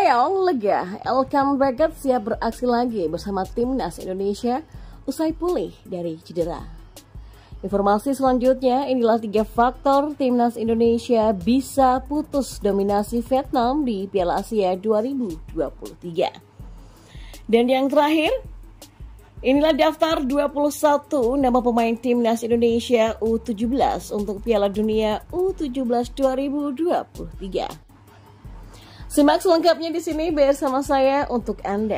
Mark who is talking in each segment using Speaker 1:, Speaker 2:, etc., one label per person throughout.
Speaker 1: Sinteyong lega, Elkan Baggett siap beraksi lagi bersama Timnas Indonesia usai pulih dari cedera. Informasi selanjutnya, inilah 3 faktor Timnas Indonesia bisa putus dominasi Vietnam di Piala Asia 2023. Dan yang terakhir, inilah daftar 21 nama pemain Timnas Indonesia U17 untuk Piala Dunia U17 2023. Simak selengkapnya di sini bersama saya untuk Anda.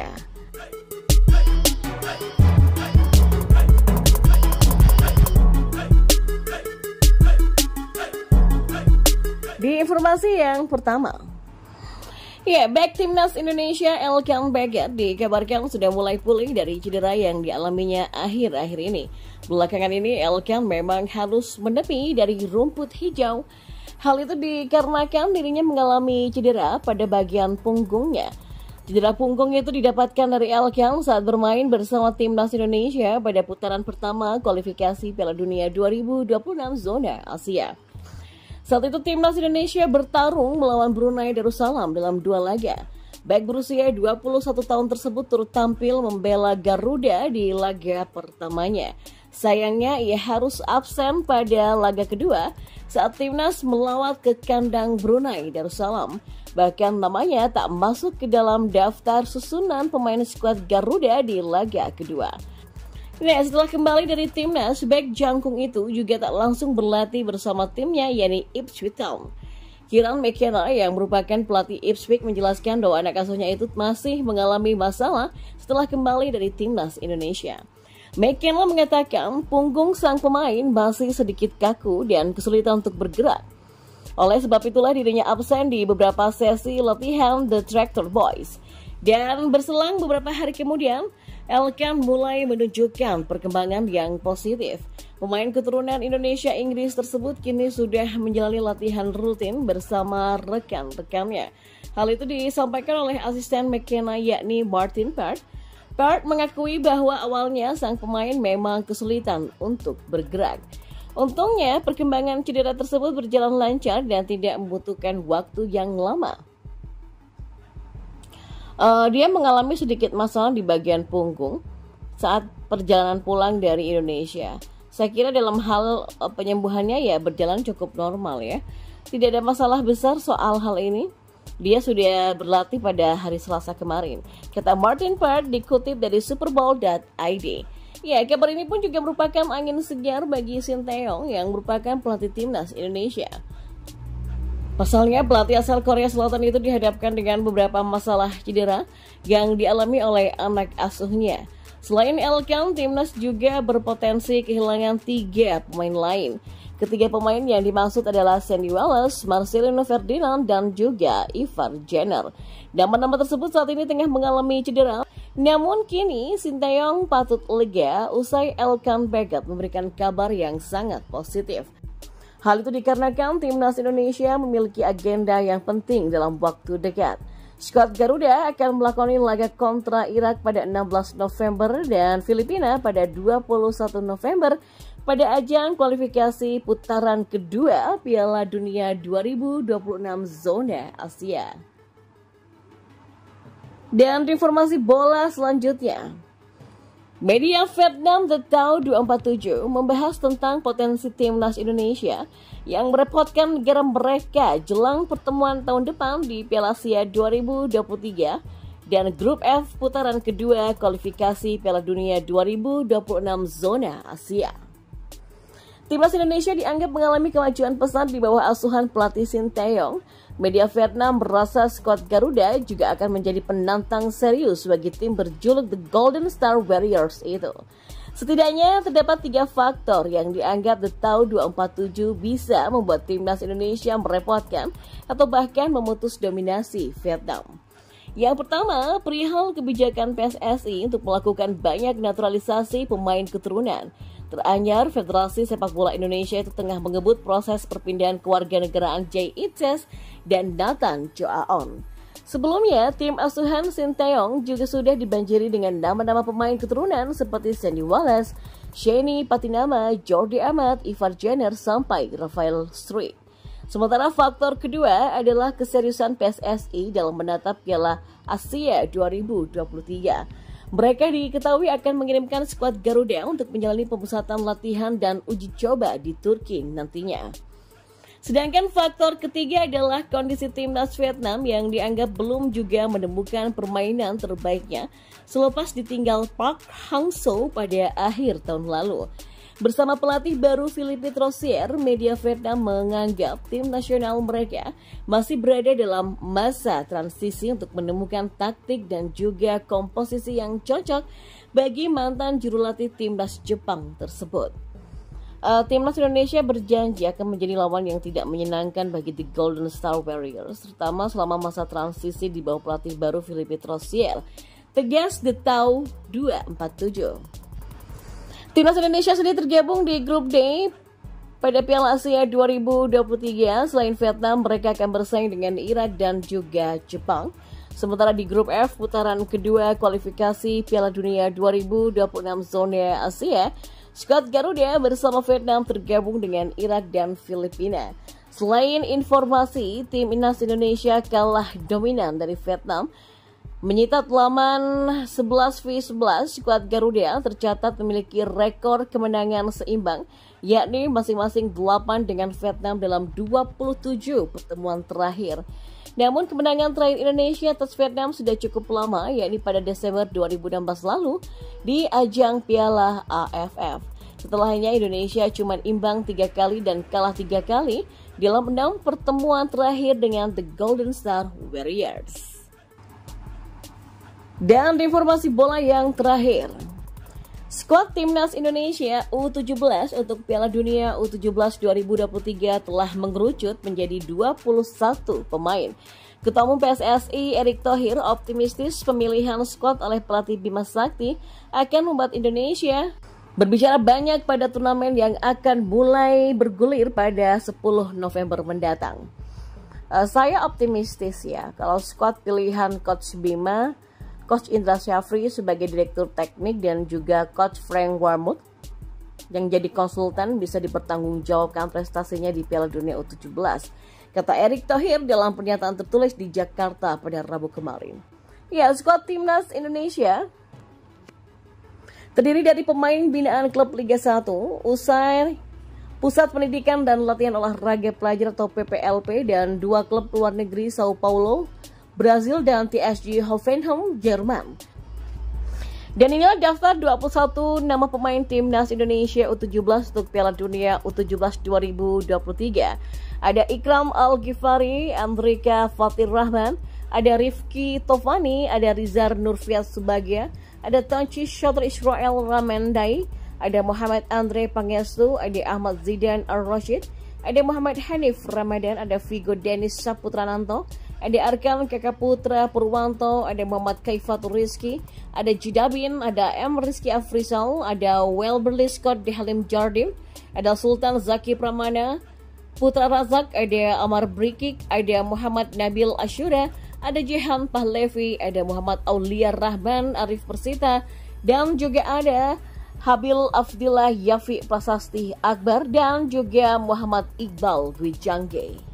Speaker 1: Di informasi yang pertama, back Timnas Indonesia Elkan Baggett dikabarkan sudah mulai pulih dari cedera yang dialaminya akhir-akhir ini. Belakangan ini Elkan memang harus menepi dari rumput hijau. Hal itu dikarenakan dirinya mengalami cedera pada bagian punggungnya. Cedera punggung itu didapatkan dari Elkan saat bermain bersama Timnas Indonesia pada putaran pertama kualifikasi Piala Dunia 2026 zona Asia. Saat itu Timnas Indonesia bertarung melawan Brunei Darussalam dalam 2 laga. Back berusia 21 tahun tersebut turut tampil membela Garuda di laga pertamanya. Sayangnya ia harus absen pada laga kedua saat Timnas melawat ke kandang Brunei Darussalam. Bahkan namanya tak masuk ke dalam daftar susunan pemain skuad Garuda di laga kedua. Nah, setelah kembali dari Timnas, back jangkung itu juga tak langsung berlatih bersama timnya, yakni Ipswich Town. Kieran McKenna yang merupakan pelatih Ipswich menjelaskan bahwa anak asuhnya itu masih mengalami masalah setelah kembali dari Timnas Indonesia. McKenna mengatakan punggung sang pemain masih sedikit kaku dan kesulitan untuk bergerak. Oleh sebab itulah dirinya absen di beberapa sesi latihan The Tractor Boys. Dan berselang beberapa hari kemudian, Elkan mulai menunjukkan perkembangan yang positif. Pemain keturunan Indonesia Inggris tersebut kini sudah menjalani latihan rutin bersama rekan-rekannya. Hal itu disampaikan oleh asisten McKenna yakni Martin Part. Part mengakui bahwa awalnya sang pemain memang kesulitan untuk bergerak. Untungnya perkembangan cedera tersebut berjalan lancar dan tidak membutuhkan waktu yang lama. Dia mengalami sedikit masalah di bagian punggung saat perjalanan pulang dari Indonesia. Saya kira dalam hal penyembuhannya berjalan cukup normal ya. Tidak ada masalah besar soal hal ini. Dia sudah berlatih pada hari Selasa kemarin, kata Martin Part dikutip dari superbowl.id. Kabar ini pun juga merupakan angin segar bagi Sinteyong yang merupakan pelatih Timnas Indonesia. Pasalnya, pelatih asal Korea Selatan itu dihadapkan dengan beberapa masalah cedera yang dialami oleh anak asuhnya. Selain Elkan, Timnas juga berpotensi kehilangan 3 pemain lain. Ketiga pemain yang dimaksud adalah Sandy Wallace, Marcelino Ferdinand, dan juga Ivar Jenner. Nama-nama tersebut saat ini tengah mengalami cedera. Namun kini Sinteyong patut lega usai Elkan Baggett memberikan kabar yang sangat positif. Hal itu dikarenakan Timnas Indonesia memiliki agenda yang penting dalam waktu dekat. Skuad Garuda akan melakoni laga kontra Irak pada 16 November dan Filipina pada 21 November pada ajang kualifikasi putaran kedua Piala Dunia 2026 zona Asia. Dan informasi bola selanjutnya, media Vietnam The Tau 247 membahas tentang potensi Timnas Indonesia yang merepotkan negara mereka jelang pertemuan tahun depan di Piala Asia 2023 dan Grup F putaran kedua kualifikasi Piala Dunia 2026 zona Asia. Timnas Indonesia dianggap mengalami kemajuan pesat di bawah asuhan pelatih Sinteyong. Media Vietnam merasa skuad Garuda juga akan menjadi penantang serius bagi tim berjuluk The Golden Star Warriors itu. Setidaknya terdapat 3 faktor yang dianggap The Tau 247 bisa membuat Timnas Indonesia merepotkan atau bahkan memutus dominasi Vietnam. Yang pertama, perihal kebijakan PSSI untuk melakukan banyak naturalisasi pemain keturunan. Teranyar, Federasi Sepak Bola Indonesia itu tengah mengebut proses perpindahan kewarganegaraan Jay Itzes dan Nathan Joaon. Sebelumnya, tim asuhan Sinteyong juga sudah dibanjiri dengan nama-nama pemain keturunan seperti Sandy Wallace, Shani Patinama, Jordi Amat, Ivar Jenner, sampai Rafael Struijk. Sementara faktor kedua adalah keseriusan PSSI dalam menatap Piala Asia 2023. Mereka diketahui akan mengirimkan skuad Garuda untuk menjalani pemusatan latihan dan uji coba di Turki nantinya. Sedangkan faktor ketiga adalah kondisi timnas Vietnam yang dianggap belum juga menemukan permainan terbaiknya selepas ditinggal Park Hang-seo pada akhir tahun lalu. Bersama pelatih baru Philippe Troussier, media Vietnam menganggap tim nasional mereka masih berada dalam masa transisi untuk menemukan taktik dan juga komposisi yang cocok bagi mantan jurulatih timnas Jepang tersebut. Timnas Indonesia berjanji akan menjadi lawan yang tidak menyenangkan bagi The Golden Star Warriors, terutama selama masa transisi di bawah pelatih baru Philippe Troussier, tegas The Tau 247. Timnas Indonesia sendiri tergabung di grup D pada Piala Asia 2023. Selain Vietnam, mereka akan bersaing dengan Irak dan juga Jepang. Sementara di grup F, putaran kedua kualifikasi Piala Dunia 2026 zona Asia, skuad Garuda bersama Vietnam tergabung dengan Irak dan Filipina. Selain informasi, timnas Indonesia kalah dominan dari Vietnam, menyita laman 11v11. Skuad Garuda tercatat memiliki rekor kemenangan seimbang, yakni masing-masing 8 dengan Vietnam dalam 27 pertemuan terakhir. Namun kemenangan terakhir Indonesia atas Vietnam sudah cukup lama, yakni pada Desember 2016 lalu di ajang Piala AFF. Setelahnya Indonesia cuma imbang 3 kali dan kalah 3 kali dalam 6 pertemuan terakhir dengan The Golden Star Warriors. Dan informasi bola yang terakhir, skuad timnas Indonesia U17 untuk Piala Dunia U17 2023 telah mengerucut menjadi 21 pemain. Ketua Umum PSSI Erick Thohir optimistis pemilihan skuad oleh pelatih Bima Sakti akan membuat Indonesia berbicara banyak pada turnamen yang akan mulai bergulir pada 10 November mendatang. Saya optimistis ya kalau skuad pilihan Coach Bima, Coach Indra Syafri sebagai direktur teknik dan juga Coach Frank Warmuth yang jadi konsultan bisa dipertanggungjawabkan prestasinya di Piala Dunia U17, kata Erick Thohir dalam pernyataan tertulis di Jakarta pada Rabu kemarin. Ya, skuad timnas Indonesia terdiri dari pemain binaan klub Liga 1, usai Pusat Pendidikan dan Latihan Olahraga Pelajar atau PPLP, dan 2 klub luar negeri Sao Paulo, Brazil dan TSG Hoffenheim, Jerman. Dan inilah daftar 21 nama pemain timnas Indonesia U17 untuk Piala Dunia U17 2023. Ada Ikram Al-Ghifari, Andrika Fatir Rahman, ada Rifki Tovani, ada Rizar Nurfiat Subagia, ada Tanci Shotr Israel Ramendai, ada Muhammad Andre Pangestu, ada Ahmad Zidan Ar-Rashid, ada Muhammad Hanif Ramadan, ada Vigo Dennis Saputrananto, ada Arkan Kakak Putra Purwanto, ada Muhammad Kaifatul Rizki, ada Jidabin, ada M. Rizky Afrizal, ada Welberly Scott de Halim Jardim, ada Sultan Zaki Pramana, Putra Razak, ada Amar Brikik, ada Muhammad Nabil Ashura, ada Jehan Pahlevi, ada Muhammad Aulia Rahman, Arif Persita, dan juga ada Habil Afdillah Yafi Prasasti Akbar, dan juga Muhammad Iqbal Dwi Jangge.